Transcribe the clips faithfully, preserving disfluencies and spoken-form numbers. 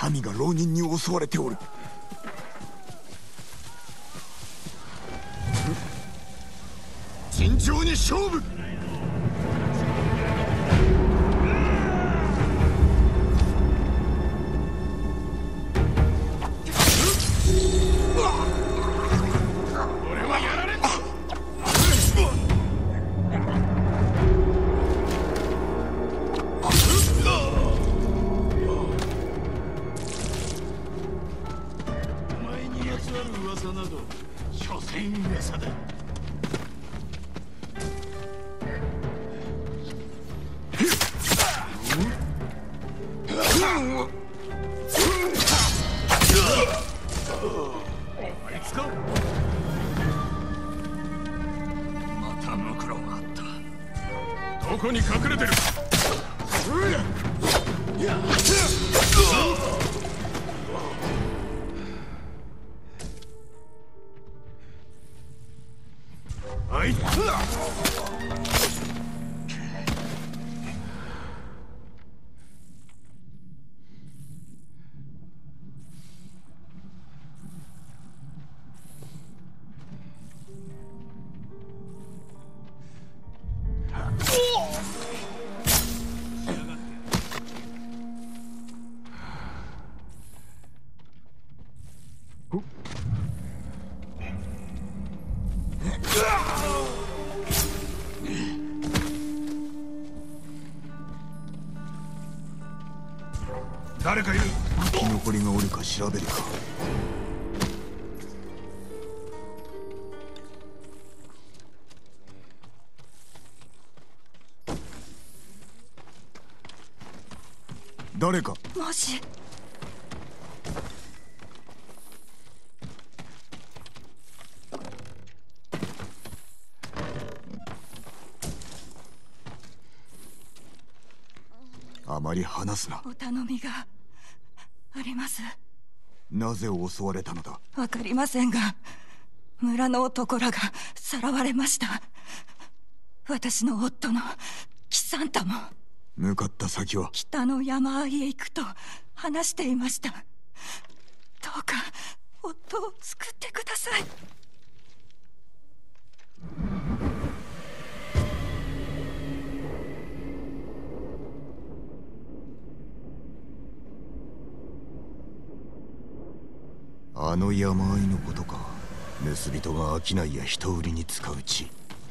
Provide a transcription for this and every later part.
民が浪人に襲われておる。尋常に勝負。俺はやられた。お前にまつわる噂など所詮噂だ。どこに隠れてる？あいつ誰かいる？生き残りがおるか調べるか。誰か？ もしあまり話すな。 お頼みがあります。 なぜ襲われたのだ？ わかりませんが、村の男らがさらわれました。私の夫のキサンタも。 向かった先は？ 北の山あいへ行くと話していました。どうか夫を救ってください。 あの山あいのことか。盗人が商いや人売りに使う地。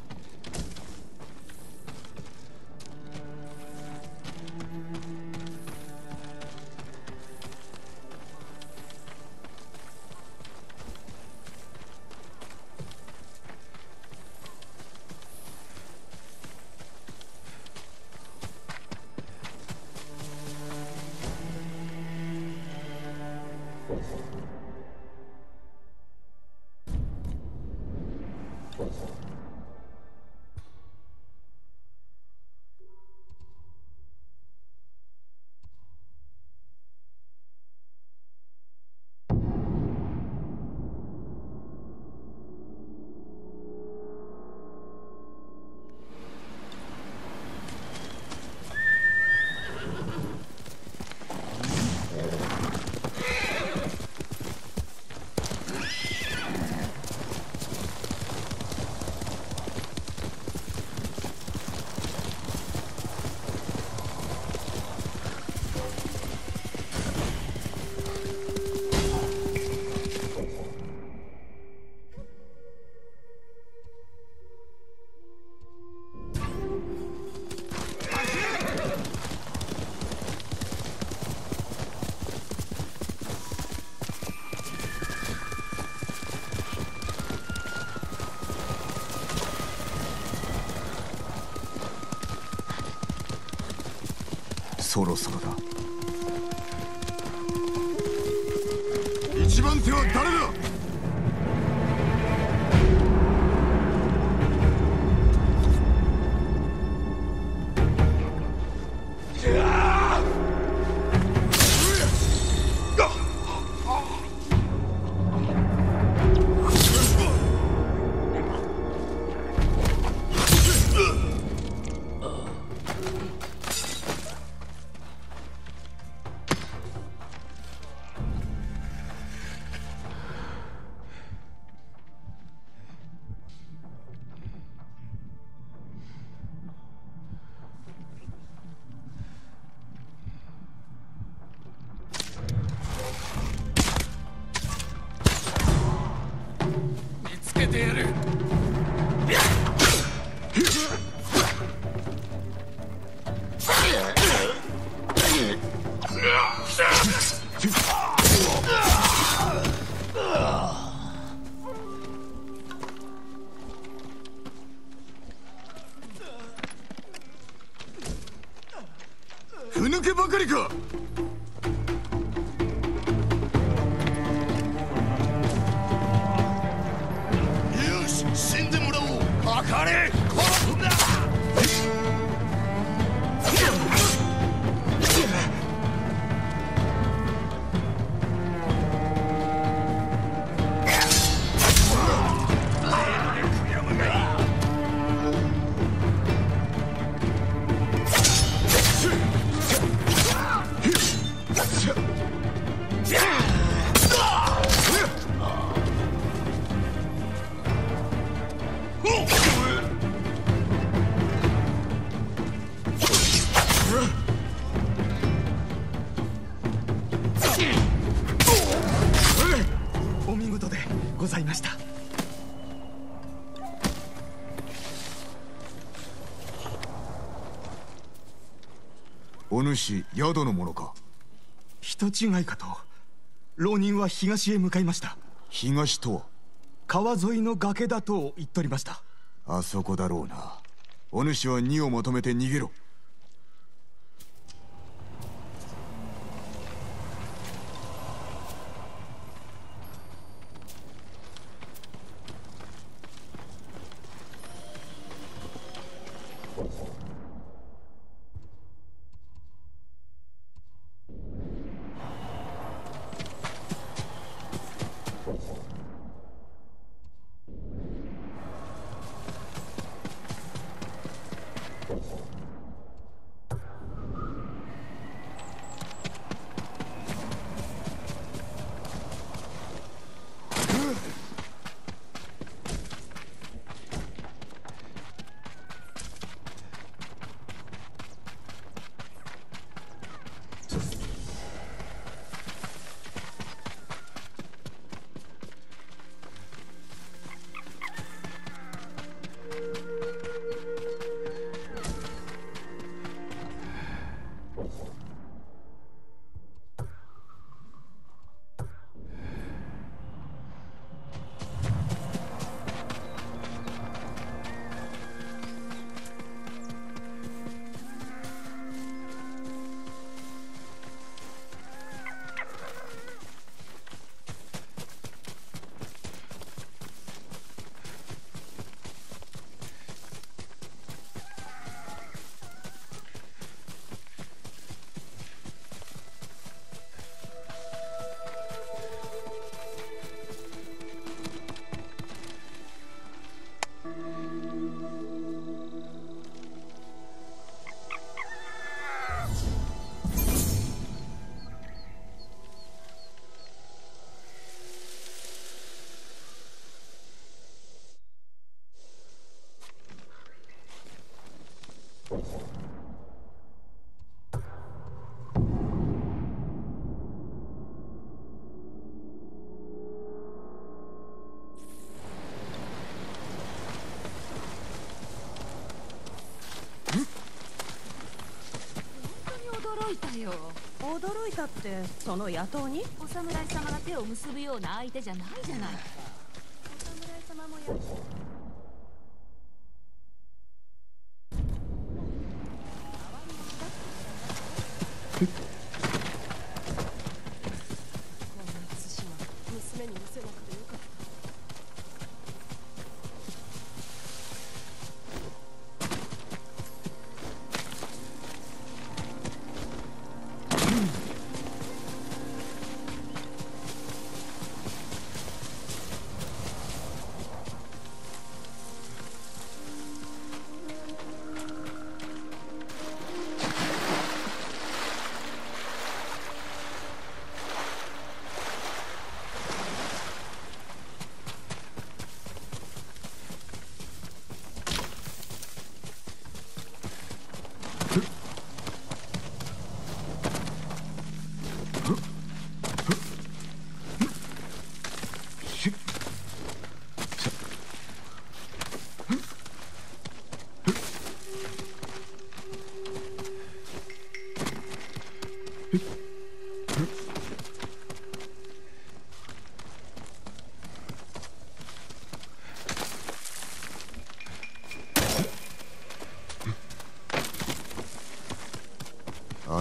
そろそろだ。一番手は誰だ？ ふぬけばかりか。 よし、死んでもらおう。かかれ、殺すんだ。 お見事でございました。 お主、宿の者か。 人違いかと。浪人は東へ向かいました。 東とは川沿いの崖だと言っておりました。 あそこだろうな。お主は荷をまとめて逃げろ。 驚いたよ。 驚いたってその野党に？ お侍様が手を結ぶような相手じゃないじゃないか。 お侍様もやこんな寿司は娘に見せなくてよかった。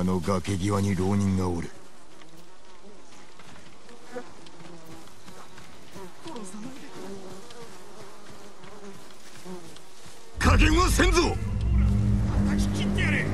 あの崖際に浪人がおる。加減はせんぞ。 叩き切ってやれ。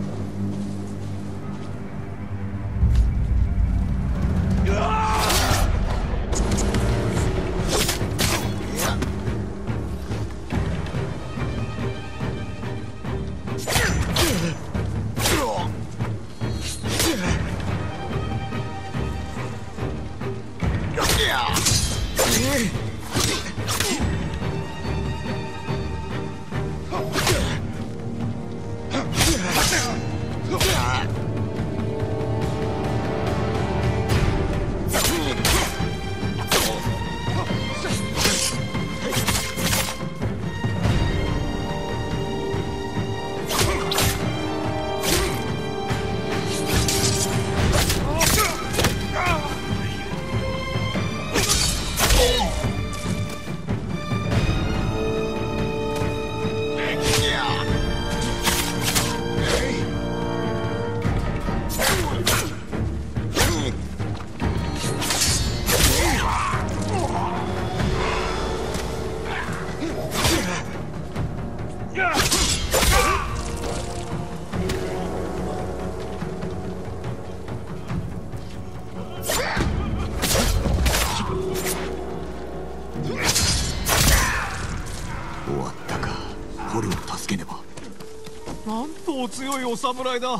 強いお侍だ。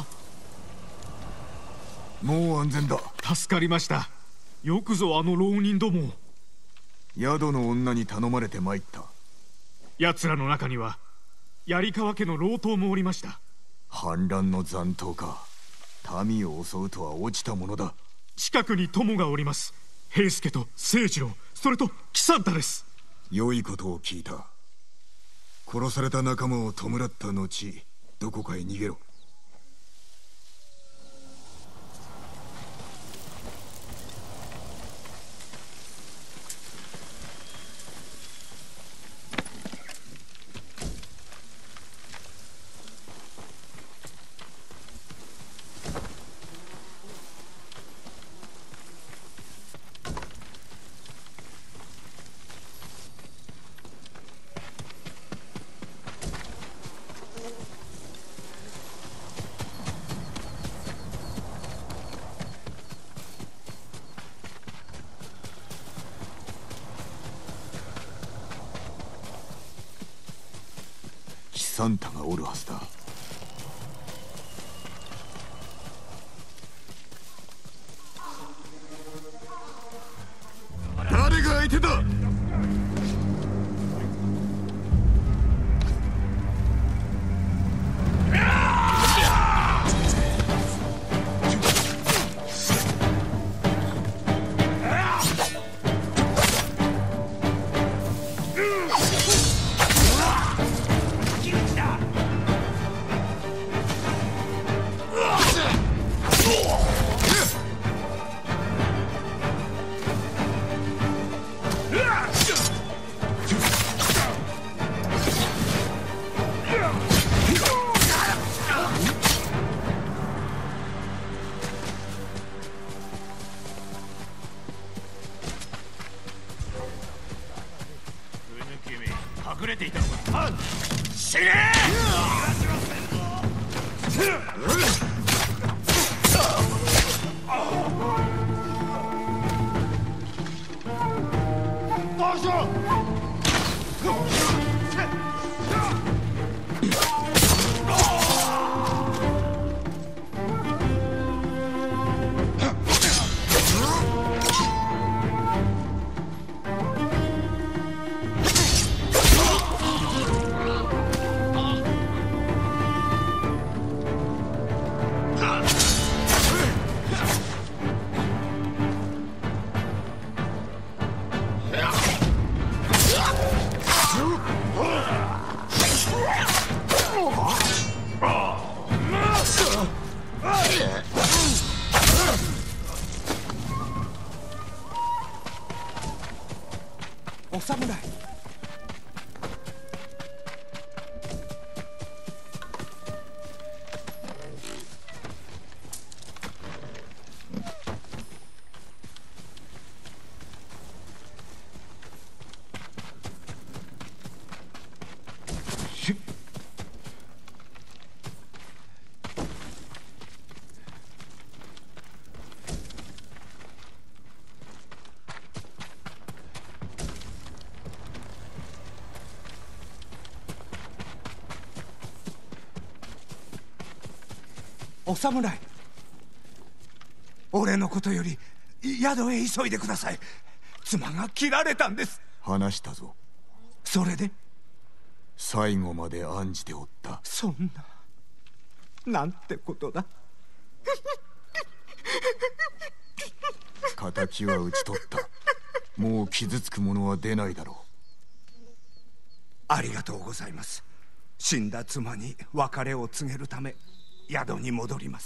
もう安全だ。 助かりました。よくぞあの浪人どもを。 宿の女に頼まれて参った。 奴らの中には槍川家の老頭もおりました。 反乱の残党か。民を襲うとは落ちたものだ。 近くに友がおります。平助と清次郎、それと喜三太です。 良いことを聞いた。殺された仲間を弔った後、どこかへ逃げろ。サンタがおるはずだ。誰が相手だ。 隠れていたのか。死ねどうしろ。 お侍、俺のことより宿へ急いでください。妻が切られたんです。 話したぞ。 それで最後まで案じておった。 そんな、なんてことだ。 敵は討ち取った。もう傷つく者は出ないだろう。 ありがとうございます。死んだ妻に別れを告げるため宿に戻ります。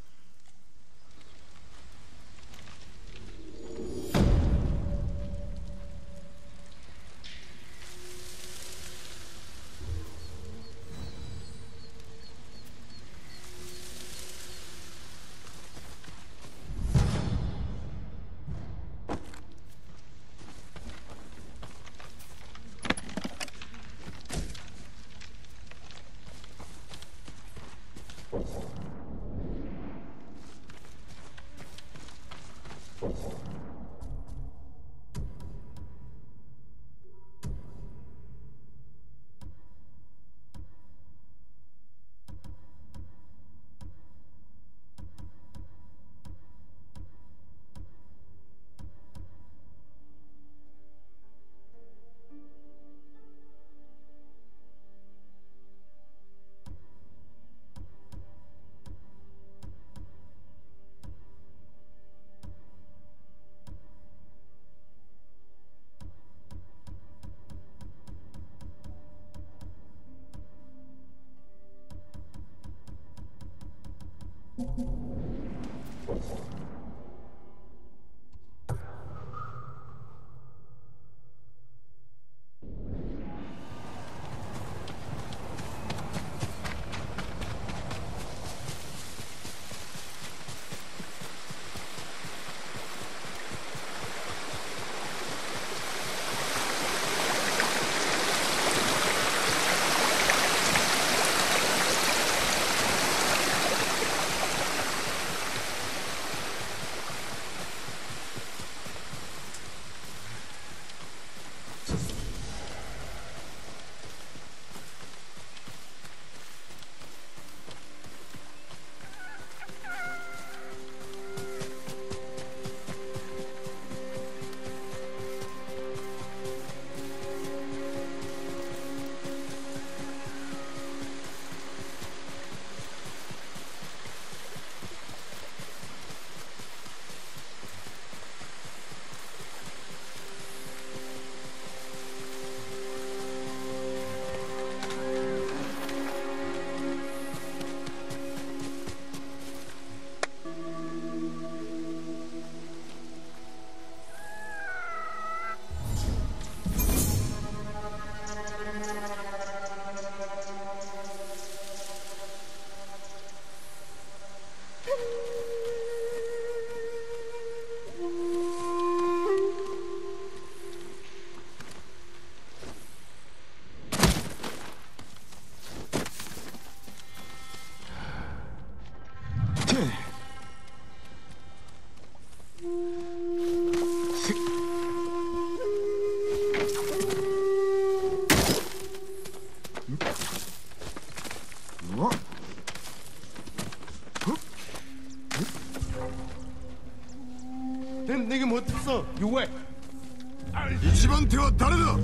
一番手は誰だ。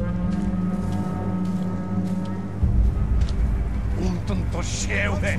Unten to šéve!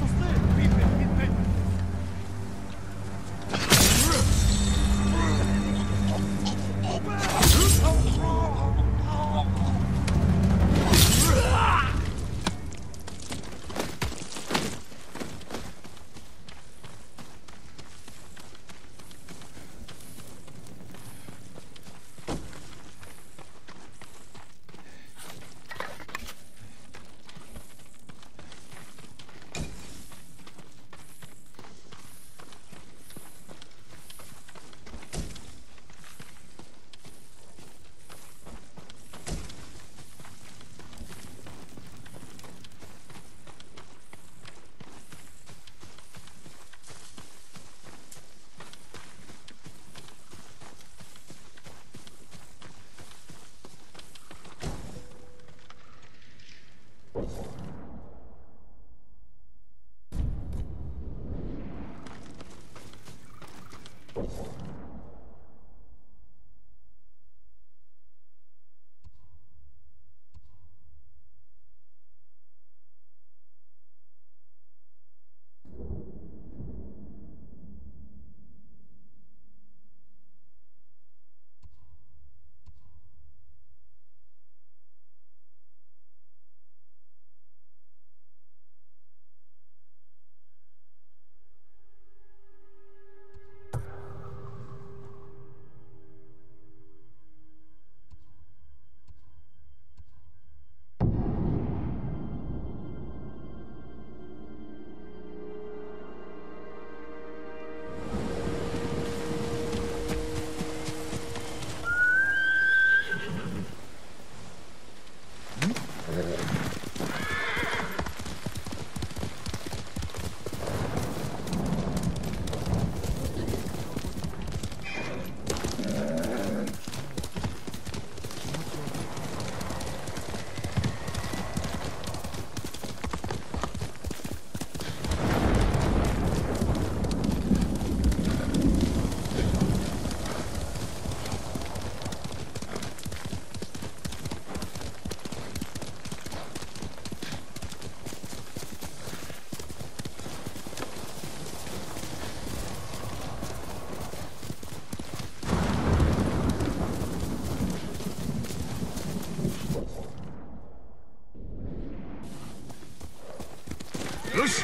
よし。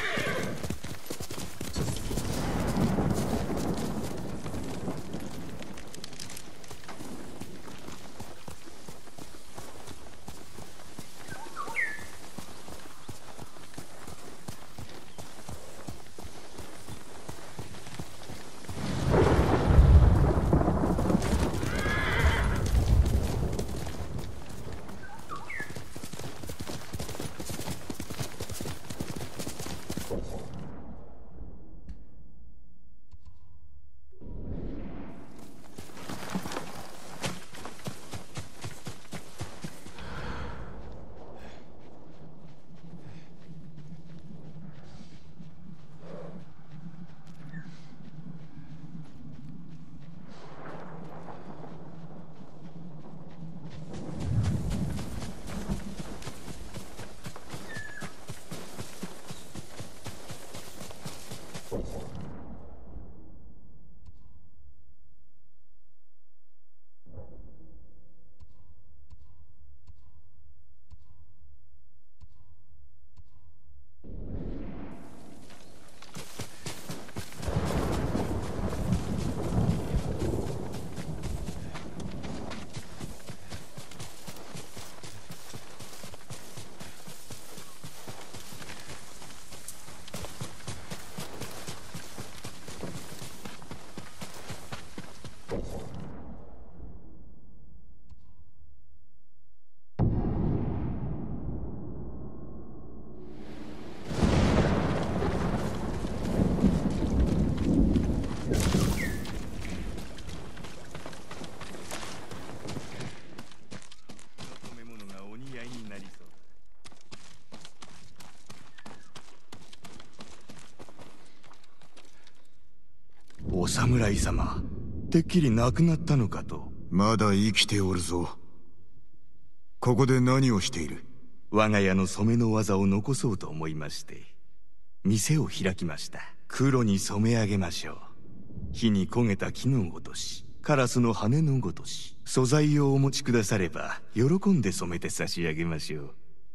お侍様、てっきり亡くなったのかと。 まだ生きておるぞ。ここで何をしている？ 我が家の染めの技を残そうと思いまして店を開きました。黒に染め上げましょう。火に焦げた木のごとし、カラスの羽のごとし、素材をお持ちくだされば喜んで染めて差し上げましょう。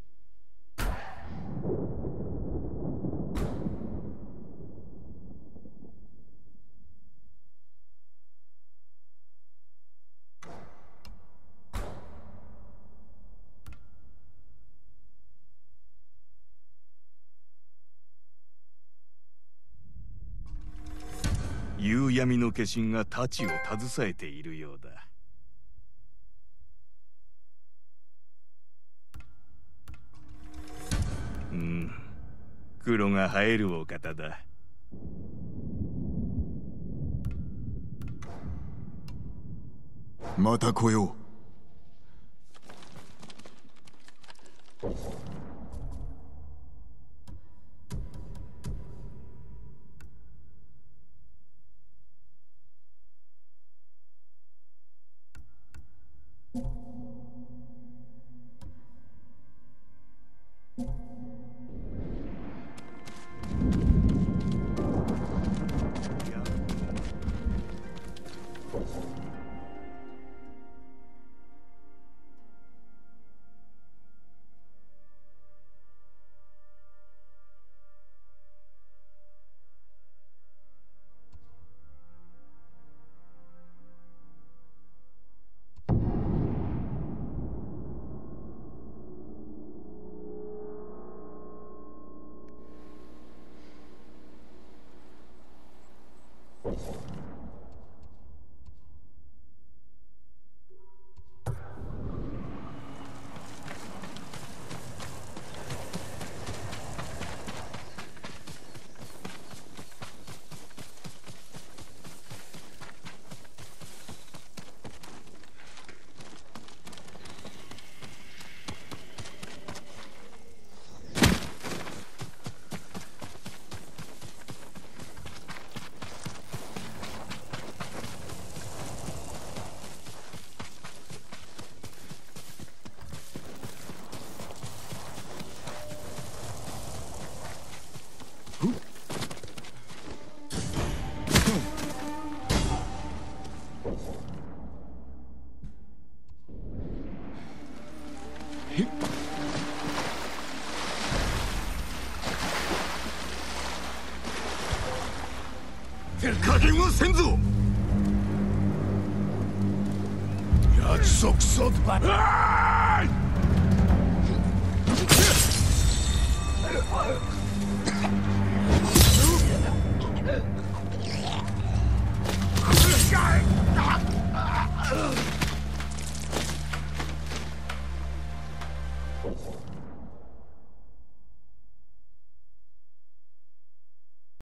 夕闇の化身が太刀を携えているようだ。うん、黒が映えるお方だ。 また来よう。 加減はせんぞ。 約束そばだ。